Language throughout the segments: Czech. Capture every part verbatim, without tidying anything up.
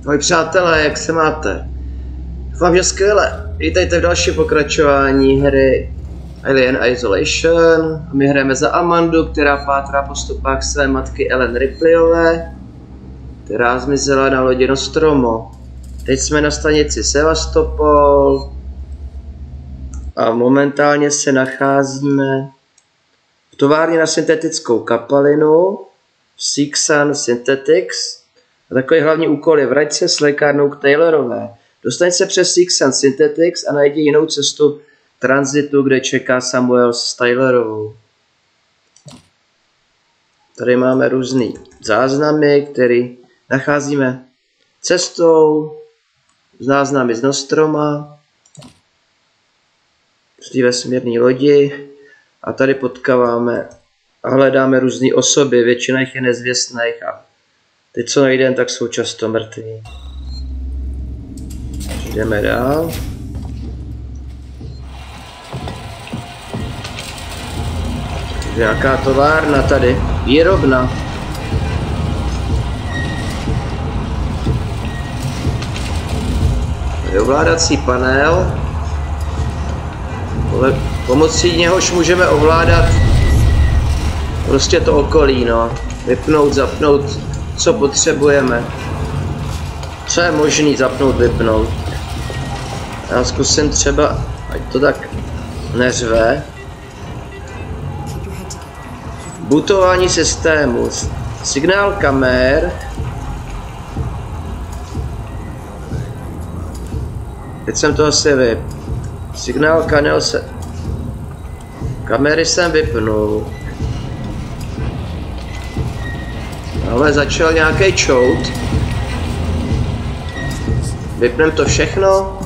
Ahoj přátelé, jak se máte? Doufám, že skvěle. Vítejte v další pokračování hry Alien Isolation. My hrajeme za Amandu, která pátrá po stopách své matky Ellen Ripleyové, která zmizela na lodi Nostromo. Teď jsme na stanici Sevastopol a momentálně se nacházíme v továrně na syntetickou kapalinu v Seegson Synthetics. A takový hlavní úkol je vrať se s lékárnou k Taylorové. Dostaň se přes Seegson Synthetics a najdi jinou cestu tranzitu, kde čeká Samuel s Taylorovou. Tady máme různý záznamy, které nacházíme cestou, záznamy z Nostroma, z té vesmírné lodi, a tady potkáváme a hledáme různé osoby, většina jich je nezvěstných a ty, co najdeme, tak jsou často mrtví. Jdeme dál. Nějaká továrna tady, výrobna. Tady ovládací panel. Pomocí něhož můžeme ovládat prostě to okolí, no. Vypnout, zapnout, co potřebujeme. Co je možný zapnout, vypnout. Já zkusím třeba, ať to tak neřve. Bootování systému. Signál kamer. Teď jsem to asi vyp. Signál kanál se... Kamery jsem vypnul. Ale začal nějaký čout. Vypnem to všechno.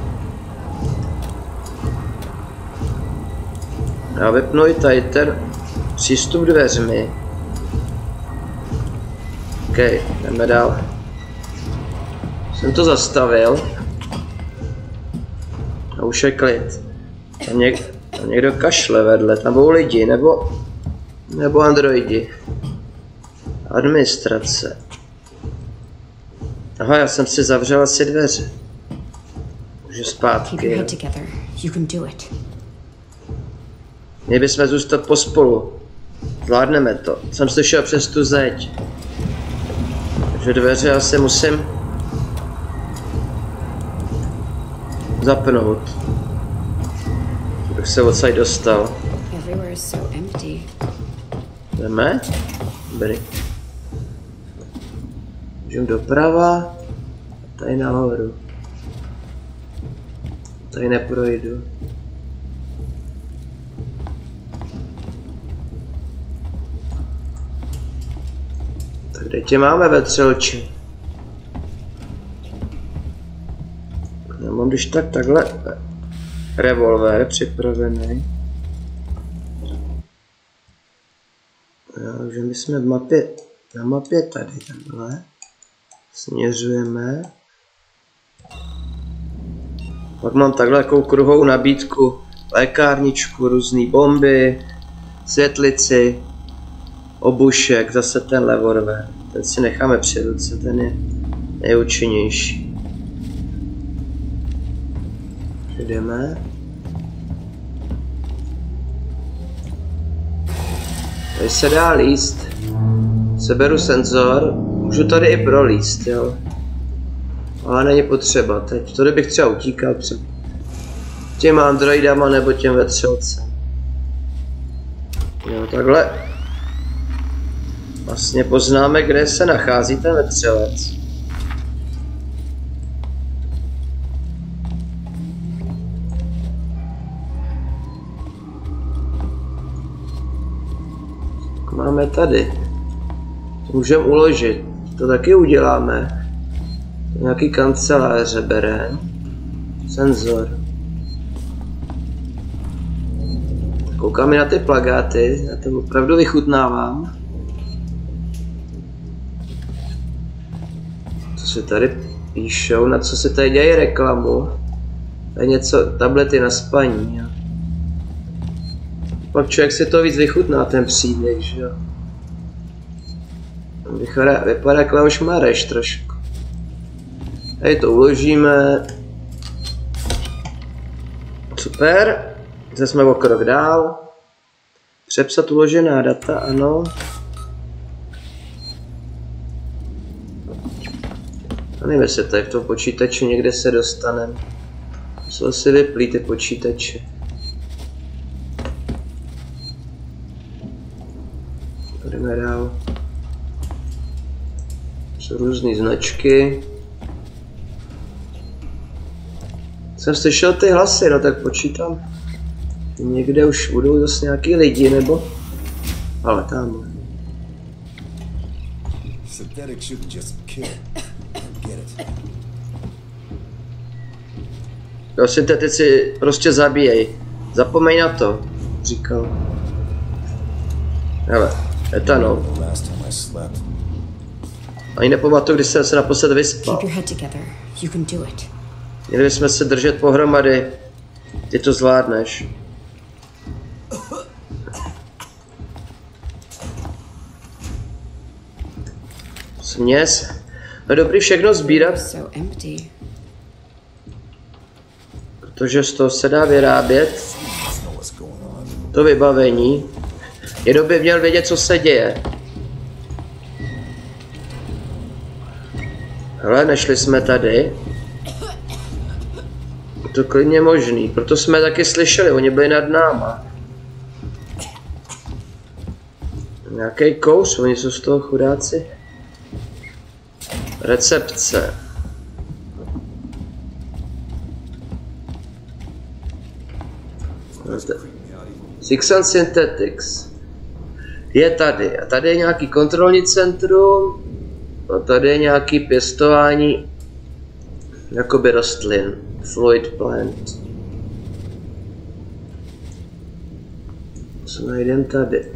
Já vypnu i tady ten přístup dveřmi. OK, jdeme dál. Jsem to zastavil. A už je klid. Tam, něk tam někdo kašle vedle, tam budou lidi, nebo, nebo androidi. Administrace. Aha, já jsem si zavřel asi dveře. Můžu zpátky. Měli bychom zůstat pospolu. Zvládneme to. Jsem slyšel přes tu zeď. Takže dveře asi musím zapnout. Bych se odsaď dostal. Jdeme? Dobrý. Můžeme doprava. Tady nahoru. Tady neprojdu. Tak kde tě máme, vetřelči? Já mám když tak takhle revolver připravený. Takže my jsme v mapě, na mapě tady takhle. Směřujeme. Pak mám takhle takovou kruhovou nabídku. Lékárničku, různé bomby, světlici, obušek, zase ten revolver. Ten si necháme při ruce, ten je nejúčinnější. Jdeme. Tady se dá líst. Seberu senzor. Můžu tady i prolíst, jo. Ale není potřeba teď. Tady bych třeba utíkal před těma androidama nebo těm vetřelcem. Jo, takhle. Vlastně poznáme, kde se nachází ten vetřelec. Máme tady. To můžeme uložit. To taky uděláme. Nějaký kanceláře bereme. Senzor. Koukám na ty plakáty. Já to opravdu vychutnávám. Co se tady píšou? Na co se tady dělají reklamu? To je něco, tablety na spaní. Jo. Pak člověk si to víc vychutná, ten příběh, že jo. Vypadá, vypadá jako už Mareš trošku. Tady to uložíme. Super. Zde jsme o krok dál. Přepsat uložená data, ano. A nevím, jestli tady v tom počítači někde se dostaneme. Jsou si vyplý ty počítače. Jdeme dál. Jsou různé značky. Jsem slyšel ty hlasy, no tak počítám. Někde už budou zase nějaký lidi, nebo? Ale tamhle. Jo, syntetici prostě zabíjej. Zapomeň na to, říkal. Hele, etanol. Ani nepamatuju, když jsem se naposled vyspal. Měli bychom se držet pohromady. Ty to zvládneš. Směs. No dobrý všechno sbírat. Protože z toho se dá vyrábět to vybavení. Jenom by měl vědět, co se děje. Hele, nešli jsme tady. Je to klidně možný, proto jsme taky slyšeli, oni byli nad náma. Nějaký kous, oni jsou z toho chudáci. Recepce. Sixan Synthetics. Je tady. A tady je nějaký kontrolní centrum. A tady je nějaký pěstování jakoby rostlin. Fluid plant. Co najdem tady?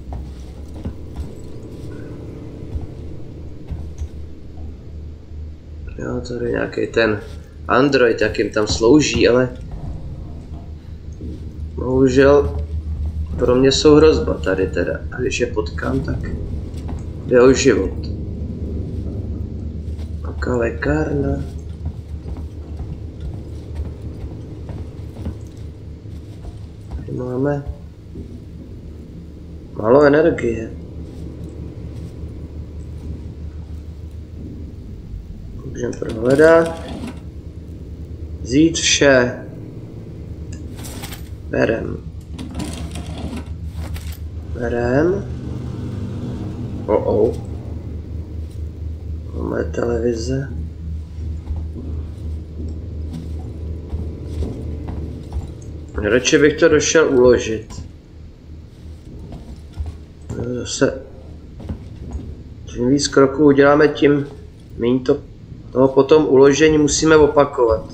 Jo, tady je nějaký ten android, jak jim tam slouží, ale bohužel pro mě jsou hrozba tady teda. A když je potkám, tak jde o život. Taká lékárna. Tady máme málo energie. Můžeme prohledat. Vzít vše. Berem. Berem. Oh oh. Máme televize. Radši bych to došel uložit. Zase. Čím víc kroků uděláme, tím méně to toho potom uložení musíme opakovat.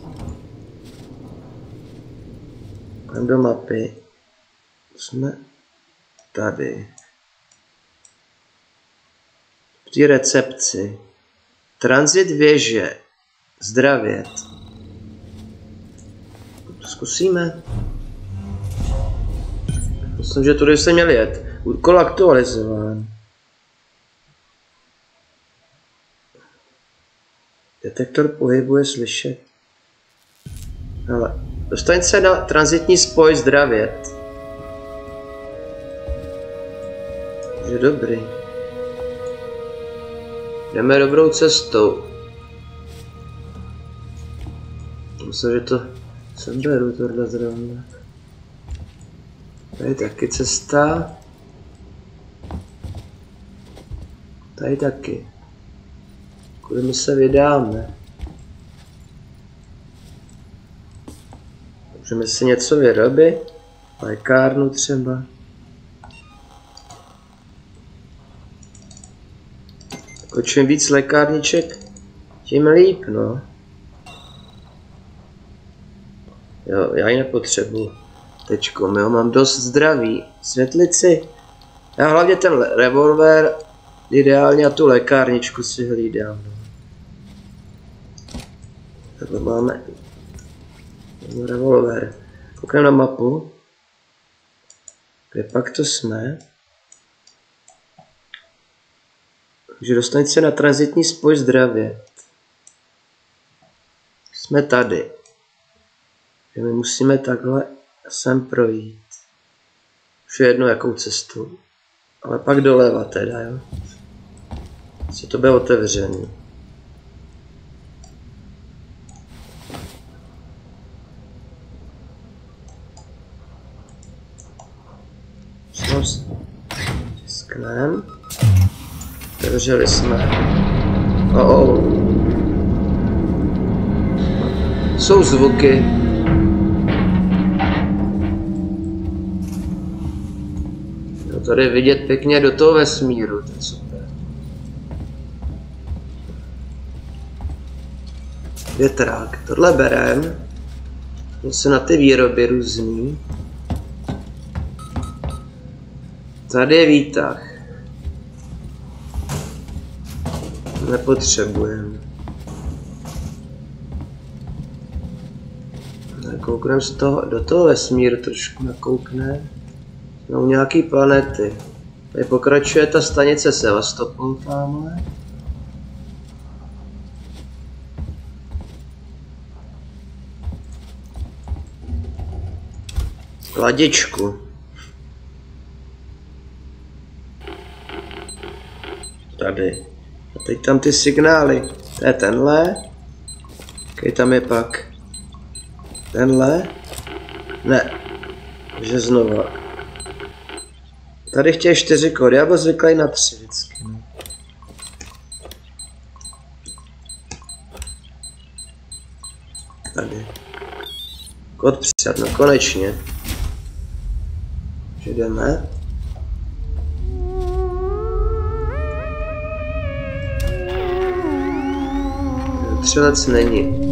Jdeme do mapy. Jsme tady. V té recepci. Tranzit věže. Zdravět. Zkusíme. Myslím, že tudy se měl jet. Úkol aktualizován. Detektor pohybu je slyšet. Ale dostaň se na tranzitní spoj zdravět. Je dobrý. Jdeme dobrou cestou. Myslím, že to seberu tohle zrovna. Tady taky cesta. Tady taky. Kudy my se vydáme? Můžeme si něco vyrobit? Lékárnu třeba. Jako čím víc lékárniček, tím líp, no. Jo, já ji nepotřebuji. Tečkom, jo, mám dost zdraví. Světlici. Já hlavně ten revolver, ideálně a tu lékárničku si hlídám. Takhle máme revolver. Koukám na mapu. Kde pak to jsme? Takže dostaň se na tranzitní spoj zdravě. Jsme tady. My musíme takhle sem projít. Už je jedno jakou cestou. Ale pak doleva teda, jo. Se to bude otevřený. Tiskneme. Otevřeli jsme. Oh, oh. Jsou zvuky. No tady vidět pěkně do toho vesmíru, to je super. Větrák, tohle berem. To se na ty výroby různý. Tady je výtah. Nepotřebujeme. Koukneme z toho, do toho vesmíru trošku nakoukne. Jsou nějaký planety. Tady pokračuje ta stanice Sevastopol tamhle. Ladičku. Tady. A teď tam ty signály. To je tenhle. Jaký tam je pak? Tenhle? Ne. Takže znova. Tady chtějí čtyři kódy, já byl zvyklý na tři vždycky. No. Tady. Kód přijat, no konečně. Takže jdeme. Střelec není.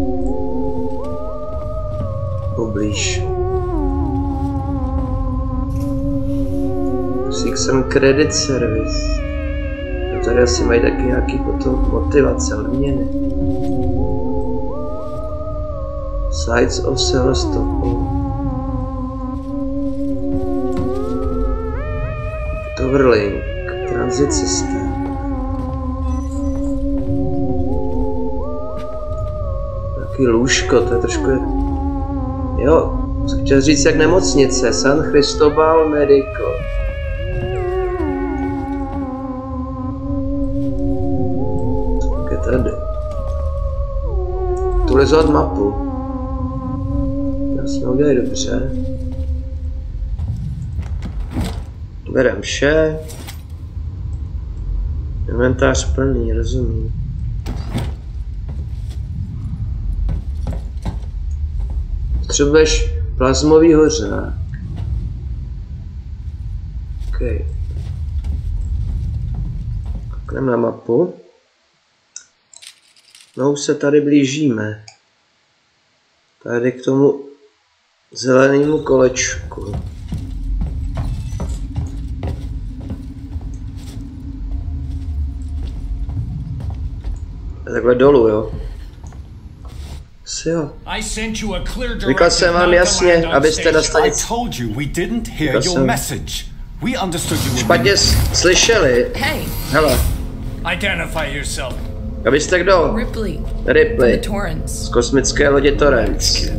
Poblíž. Sixon Credit Service. No tady asi mají taky nějaký potom motivace, odměny. Sites of Sevastopol. Towerlink. Transit systém. Lůžko, to je trošku... Jo, jsem chtěl říct jak nemocnice, San Cristobal Medical. Tak je tady. Aktualizovat mapu. Já jsme udělali dobře. Berem vše. Inventář plný, rozumím. Potřebuješ plazmový hořák. OK. Koukneme na mapu. No už se tady blížíme. Tady k tomu zelenému kolečku. Takhle dolů, jo. Jo. Říkal jsem vám jasně, abyste na stanici... Špatně slyšeli. Hele. Abyste kdo? Ripley. Ripley. Z kosmické lodi Torrens.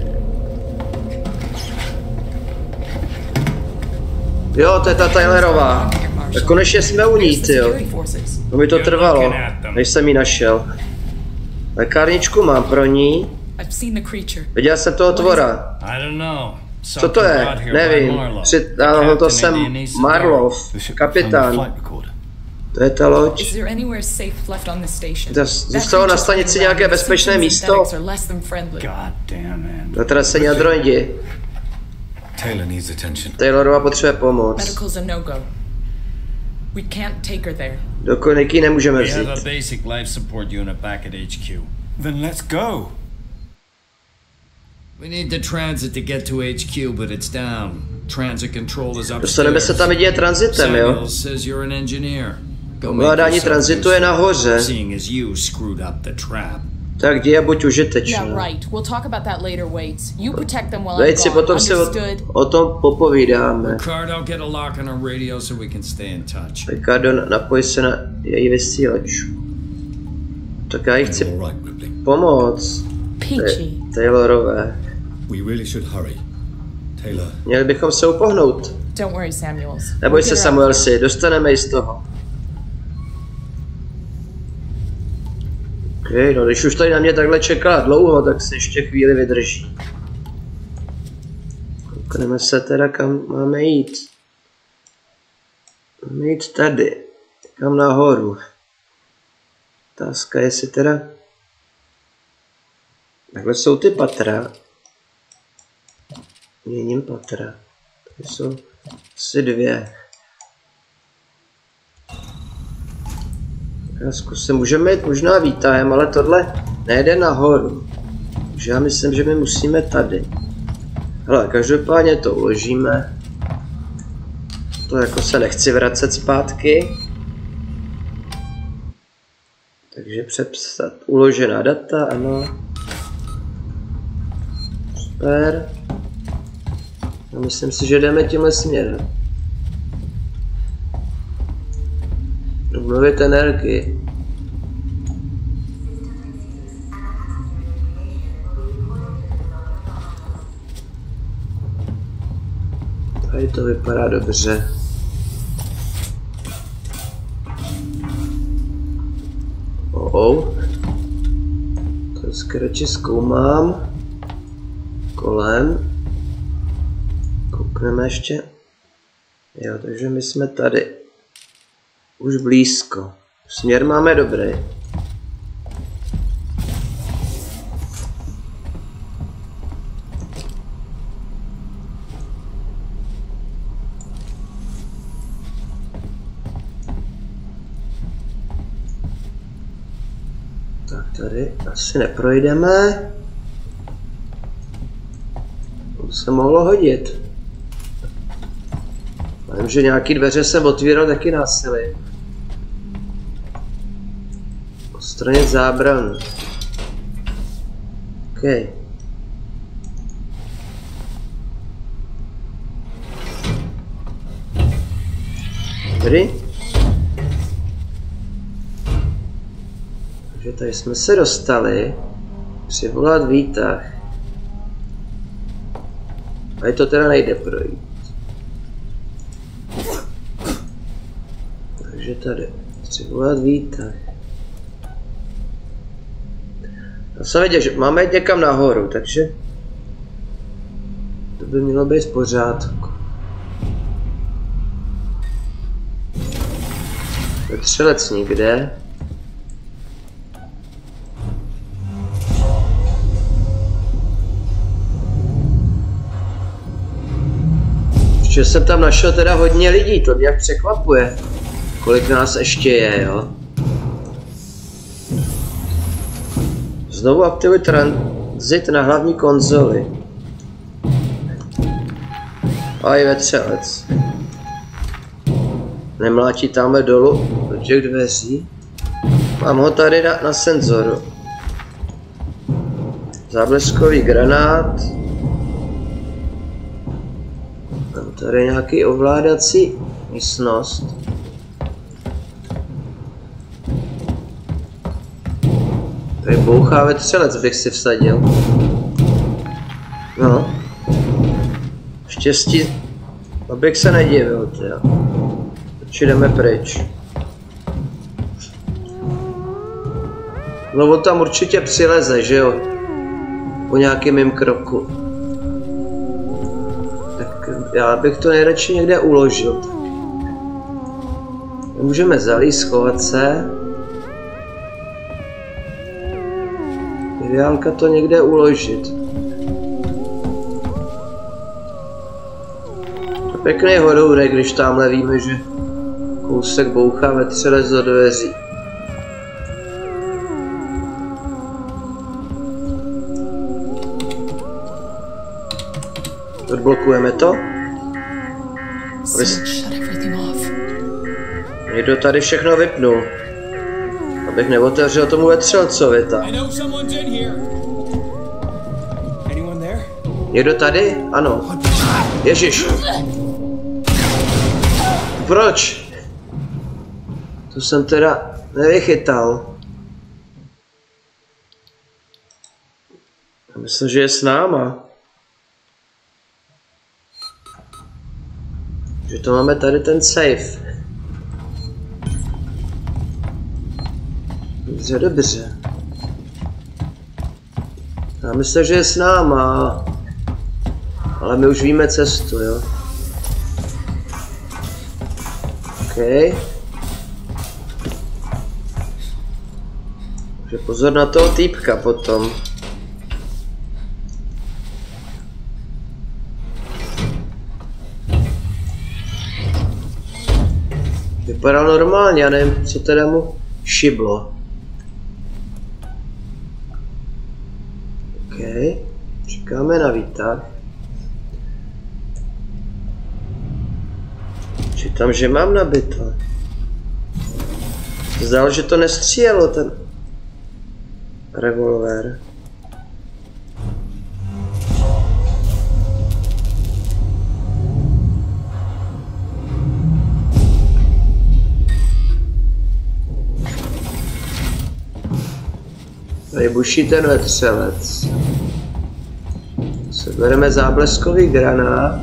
Jo, to je ta Tylerová. Tak konečně jsme u ní, tyjo. To mi to trvalo, než jsem ji našel. Lékárničku mám pro ní. Viděl jsem toho tvora. Co to je? Nevím. Přitáhl to jsem Marlov, kapitán. To je ta loď. Zůstalo na stanici nějaké bezpečné místo? Zatracení androidi. Taylorova potřebuje pomoc. Do kliniky nemůžeme vzít. Then let's go. We need the transit to get to H Q, but it's down. Transit control is upstairs. Dostaneme se tam jedině transitem, jo? Samuel says you're an engineer. Ovládání transitu je nahoře. Seeing as you screwed up the trap. Tak jdi a buď užitečný. Waits si potom se o, o tom popovídáme. Ricardo, get a lock on our radio so we can stay in touch. Ricardo, napoj se na její vysílačku. Tak já jí chci pomoct. Peachy. Taylorové. We really should hurry. Taylor. Měli bychom se upohnout. Don't worry, Samuels. Neboj We'll se, get her out. Samuelsi, dostaneme ji z toho. OK, no když už tady na mě takhle čeká dlouho, tak se ještě chvíli vydrží. Koukneme se teda, kam máme jít. Máme jít tady. Kam nahoru. Otázka je, jestli teda... Takhle jsou ty patra. Měním patra. Tady jsou asi dvě. Já zkusím, můžeme jít možná výtahem, ale tohle nejde nahoru. Takže já myslím, že my musíme tady. Hele, každopádně to uložíme. To jako se nechci vracet zpátky. Takže přepsat uložená data, ano. Super. A myslím si, že jdeme tímhle směrem. Obnovit energii. Tady to vypadá dobře. Oh, oh. To skratči zkoumám. Kolem. Koukneme ještě. Jo, takže my jsme tady. Už blízko. Směr máme dobrý. Tak tady asi neprojdeme. To se mohlo hodit. Vím, že nějaký dveře jsem otvíral taky násilí. Odstranit zábranu. OK. Dobrý. Takže tady jsme se dostali. Přivolat výtah. A to teda nejde projít. Takže tady. Přivolat výtah. Já jsem věděl, že máme jít někam nahoru, takže to by mělo být v pořádku. Vetřelec nikde. Ještě jsem tam našel teda hodně lidí, to mě překvapuje. Kolik nás ještě je, jo? Znovu aktivuj tranzit na hlavní konzoli. A je vetřelec. Nemlátí tamhle dolů do těch dveří. Mám ho tady na, na senzoru. Zábleskový granát. Mám tady nějaký ovládací místnost. Tady bouchá vetřelec, bych si vsadil. No. Štěstí, abych se nedivil, teda. Či jdeme pryč. No on tam určitě přileze, že jo? Po nějakým mým kroku. Tak já bych to nejradši někde uložil. Můžeme zalízt, schovat se. Ideálka to někde uložit. Pěkný hodourek, když tamhle víme, že kousek bouchá vetřelec do dveří. Odblokujeme to. Někdo tady všechno vypnul. Abych neotevřel tomu vetřelcovi tak. Někdo tady? Ano. Ježiš. Proč? To jsem teda nevychytal. Já myslím, že je s náma. Že to máme tady ten safe. Dobře, dobře. Já myslím, že je s náma. Ale my už víme cestu, jo. OK. Takže pozor na toho týpka potom. Vypadal normálně, já nevím, co teda mu šiblo. OK. Čekáme na výtah. Čítám, že mám nabito. Zdálo, že to nestřílelo ten revolver. Tady buší ten vetřelec. Sebereme zábleskový granát.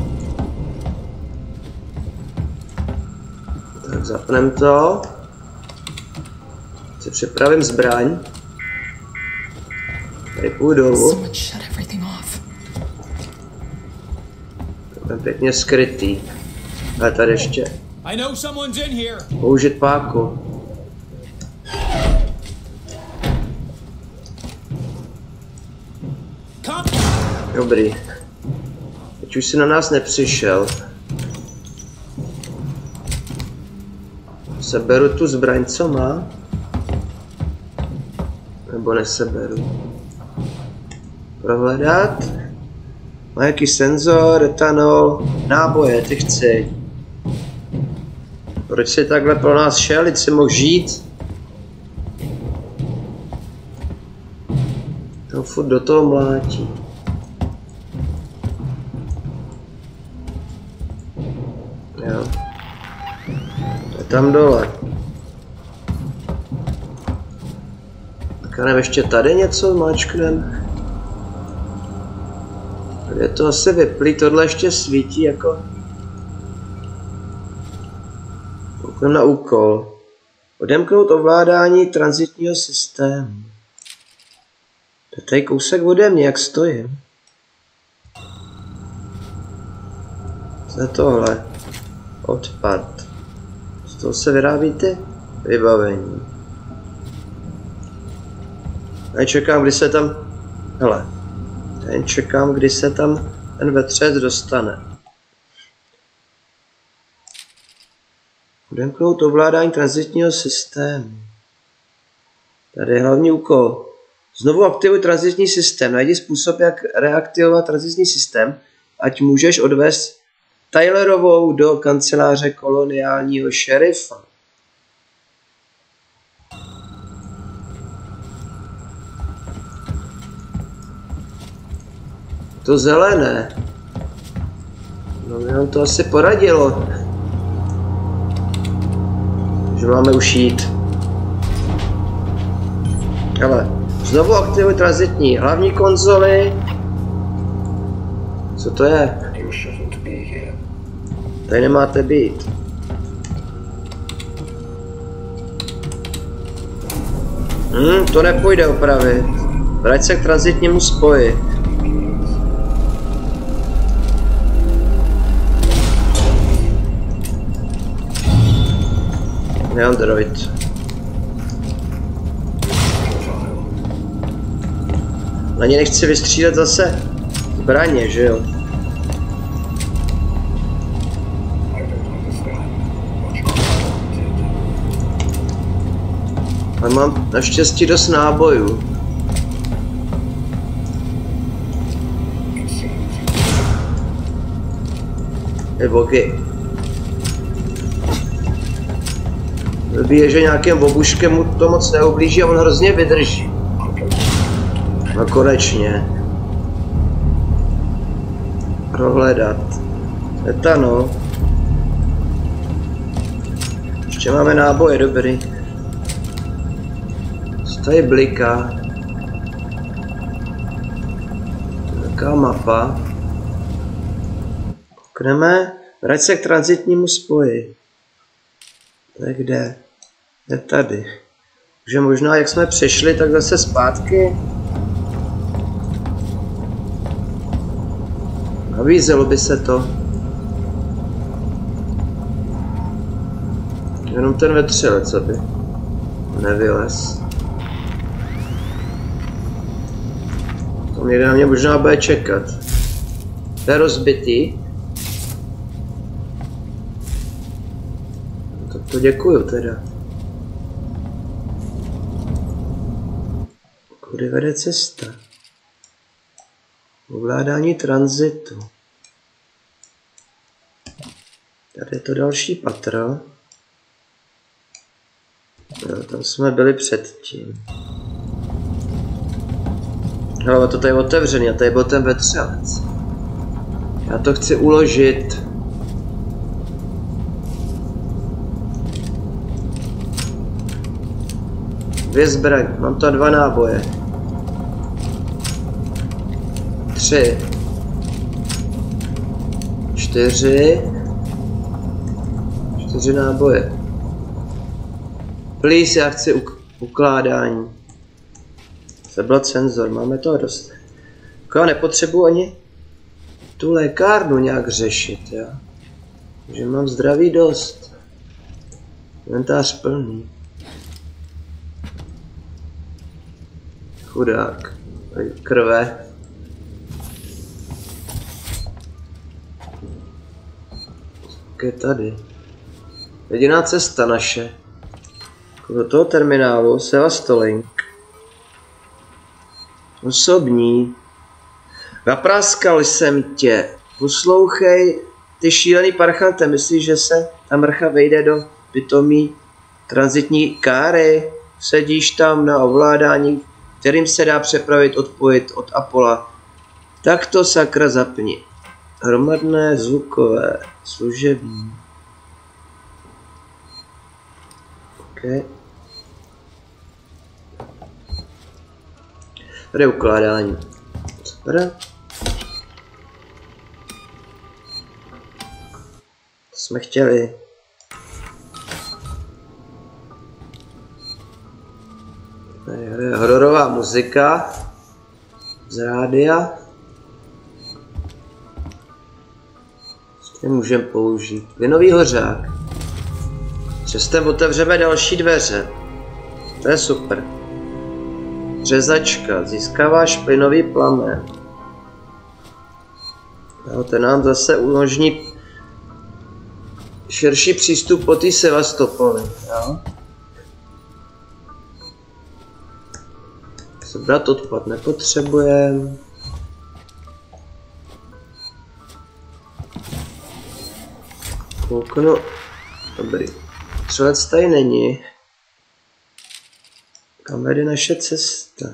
Tak zapneme to. Si připravím zbraň. Tady půjdu dolů. Budeme pěkně skrytý. Ale tady ještě. Použít páku. Dobrý. Teď už si na nás nepřišel. Seberu tu zbraň, co má? Nebo neseberu? Prohledat? Má jaký senzor, etanol, náboje, ty chci. Proč jsi takhle pro nás šel, teď si mohl žít? To furt do toho mlátí. Jo. Je tam dole. Tak já nevím, ještě tady něco máčknem. Je to asi vyplý, tohle ještě svítí jako... Kouknem na úkol. Odemknout ovládání tranzitního systému. To je tady kousek ode mě, jak stojím. Co je tohle? Odpad. Z toho se vyrábí ty vybavení. A čekám, kdy se tam... Hele. Jen čekám, kdy se tam ten vetřelec dostane. Odemknout ovládání tranzitního systému. Tady je hlavní úkol. Znovu aktivuj tranzitní systém. Najdi způsob, jak reaktivovat tranzitní systém, ať můžeš odvést Tylerovou do kanceláře koloniálního šerifa. To zelené. No mě nám to asi poradilo. Že máme už jít. Ale znovu aktivuj tranzitní. Hlavní konzoly. Co to je? Tady nemáte být. Hm, to nepůjde opravit. Vrať se k tranzitnímu spoji. Android. Na ně nechci vystřílet zase zbraně, že jo? Ale mám naštěstí dost nábojů. Je boky. Blbý je, že nějakým bobuškem mu to moc neublíží a on hrozně vydrží. No konečně. Prohledat. Etanol. Ještě máme náboje, dobrý. Co tady bliká? Nějaká mapa. Koukneme. Vrať se k tranzitnímu spoji. To je kde? Je tady. Takže možná, jak jsme přešli, tak zase zpátky. Nabízelo by se to. Jenom ten vetřelec, aby nevylez. To někde na mě možná bude čekat. To je rozbitý. To, to děkuju teda. Kudy vede cesta? Ovládání tranzitu. Tady je to další patro. No, tam jsme byli předtím. Ale to tady je otevřený a tady byl ten vetřelec. Já to chci uložit. Dvě zbraň, mám to dva náboje. Tři. Čtyři. Čtyři náboje. Please, já chci uk ukládání. Zablat senzor, máme toho dost. Já nepotřebuji ani tu lékárnu nějak řešit, já. Takže mám zdraví dost. Inventář plný. Chudák. Krve. Tak je tady. Jediná cesta naše. Do toho terminálu Sevastolink. Osobní. Napráskal jsem tě. Poslouchej, ty šílený parchante, myslíš, že se ta mrcha vejde do pitomí tranzitní káry? Sedíš tam na ovládání, kterým se dá přepravit, odpojit od Apola. Tak to sakra zapni. Hromadné, zvukové, služební. Okay. Tady je ukládání. Super. To jsme chtěli. Tady je hororová muzika z rádia. Co můžeme použít? Plynový hořák. Přestem otevřeme další dveře. To je super. Řezačka. Získáváš plynový plamen. Jo, ten nám zase umožní širší přístup po té Sevastopoli. Jo? Sebrat odpad nepotřebujeme. Kouknu. Dobrý. Střelec tady není. Kam vede naše cesta?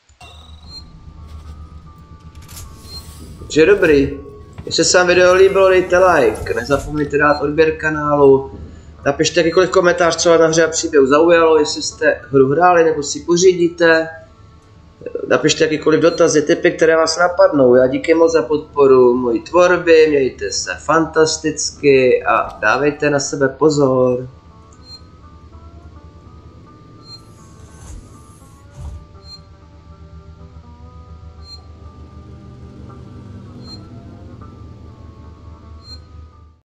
Takže dobrý. Jestli se vám video líbilo, dejte like. Nezapomeňte dát odběr kanálu. Napište jakýkoliv komentář, co vás na hře a příběhu zaujalo, jestli jste hru hráli nebo si pořídíte. Napište jakýkoliv dotazy, tipy, které vás napadnou. Já díky moc za podporu mojí tvorby, mějte se fantasticky a dávejte na sebe pozor.